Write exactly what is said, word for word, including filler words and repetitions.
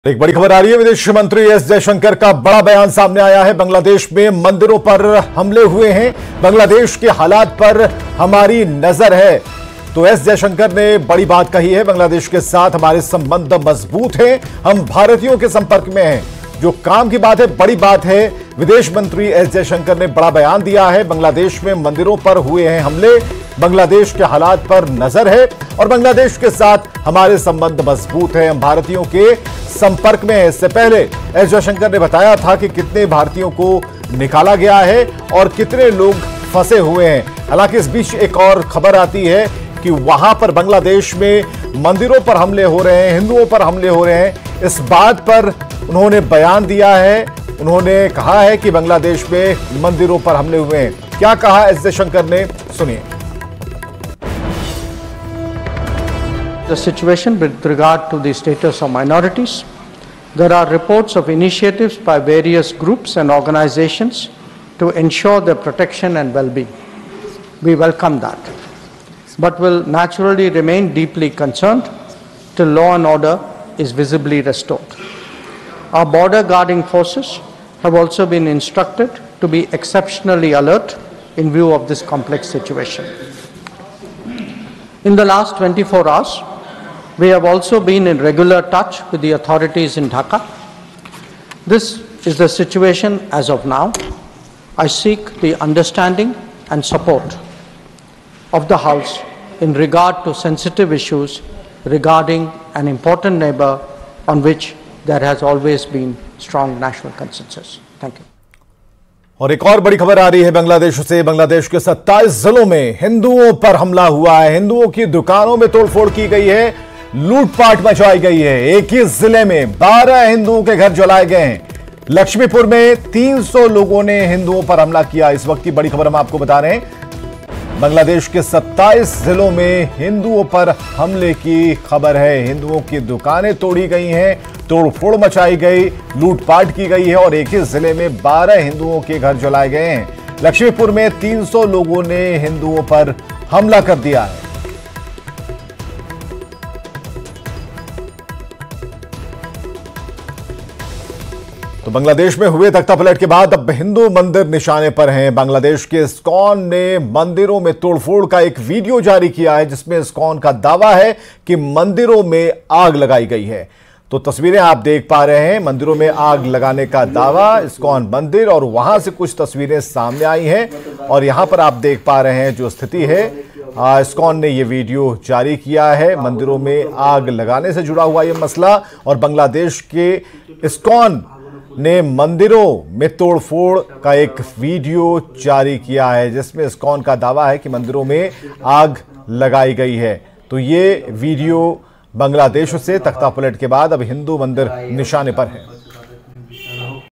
एक बड़ी खबर आ रही है। विदेश मंत्री एस जयशंकर का बड़ा बयान सामने आया है। बांग्लादेश में मंदिरों पर हमले हुए हैं, बांग्लादेश के हालात पर हमारी नजर है। तो एस जयशंकर ने बड़ी बात कही है। बांग्लादेश के साथ हमारे संबंध मजबूत हैं, हम भारतीयों के संपर्क में हैं। जो काम की बात है, बड़ी बात है। विदेश मंत्री एस जयशंकर ने बड़ा बयान दिया है। बांग्लादेश में मंदिरों पर हुए हैं हमले, बांग्लादेश के हालात पर नजर है और बांग्लादेश के साथ हमारे संबंध मजबूत हैं, हम भारतीयों के संपर्क में है। इससे पहले एस जयशंकर ने बताया था कि कितने भारतीयों को निकाला गया है और कितने लोग फंसे हुए हैं। हालांकि इस बीच एक और खबर आती है कि वहां पर बांग्लादेश में मंदिरों पर हमले हो रहे हैं, हिंदुओं पर हमले हो रहे हैं। इस बात पर उन्होंने बयान दिया है। उन्होंने कहा है कि बांग्लादेश में मंदिरों पर हमले हुए हैं। क्या कहा एस जयशंकर ने, सुनिए। The situation with regard to the status of minorities. There are reports of initiatives by various groups and organizations to ensure their protection and well-being. We welcome that, but will naturally remain deeply concerned till law and order is visibly restored. Our border guarding forces have also been instructed to be exceptionally alert in view of this complex situation. In the last twenty-four hours, we have also been in regular touch with the authorities in Dhaka. This is the situation as of now. I seek the understanding and support of the House in regard to sensitive issues regarding an important neighbor on which there has always been strong national consensus. Thank you. और एक और बड़ी खबर आ रही है बांग्लादेश से। बांग्लादेश के सत्ताईस जिलों में हिंदुओं पर हमला हुआ है। हिंदुओं की दुकानों में तोड़फोड़ की गई है, लूटपाट मचाई गई है। एक ही जिले में बारह हिंदुओं के घर जलाए गए हैं। लक्ष्मीपुर में तीन सौ लोगों ने हिंदुओं पर हमला किया। इस वक्त की बड़ी खबर हम आपको बता रहे हैं। बांग्लादेश के सत्ताईस जिलों में हिंदुओं पर हमले की खबर है। हिंदुओं की दुकानें तोड़ी गई हैं, तोड़फोड़ मचाई गई, लूटपाट की गई है और एक ही जिले में बारह हिंदुओं के घर जलाए गए हैं। लक्ष्मीपुर में तीन सौ लोगों ने हिंदुओं पर हमला कर दिया है। तो बांग्लादेश में हुए तख्तापलट के बाद अब हिंदू मंदिर निशाने पर हैं। बांग्लादेश के इस्कॉन ने मंदिरों में तोड़फोड़ का एक वीडियो जारी किया है, जिसमें इस्कॉन का दावा है कि मंदिरों में आग लगाई गई है। तो तस्वीरें आप देख पा रहे हैं, मंदिरों में आग लगाने का दावा, इस्कॉन मंदिर, और वहां से कुछ तस्वीरें सामने आई हैं और यहां पर आप देख पा रहे हैं जो स्थिति है। इस्कॉन ने यह वीडियो जारी किया है, मंदिरों में आग लगाने से जुड़ा हुआ यह मसला। और बांग्लादेश के इस्कॉन ने मंदिरों में तोड़फोड़ का एक वीडियो जारी किया है, जिसमें इस्कॉन का दावा है कि मंदिरों में आग लगाई गई है। तो ये वीडियो बांग्लादेश से तख्तापलट के बाद अब हिंदू मंदिर निशाने पर है।